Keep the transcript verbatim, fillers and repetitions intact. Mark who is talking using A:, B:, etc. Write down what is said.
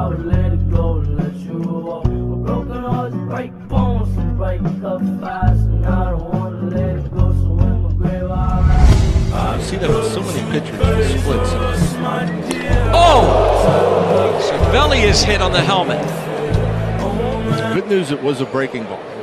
A: would let it go and let you walk. But broken hearts break bones and break up fast, and I don't wanna let it go. So in my grave I'll
B: You see that with so many pitchers, the splits.
C: Oh! Cervelli is hit on the helmet.
B: Good news, it was a breaking ball.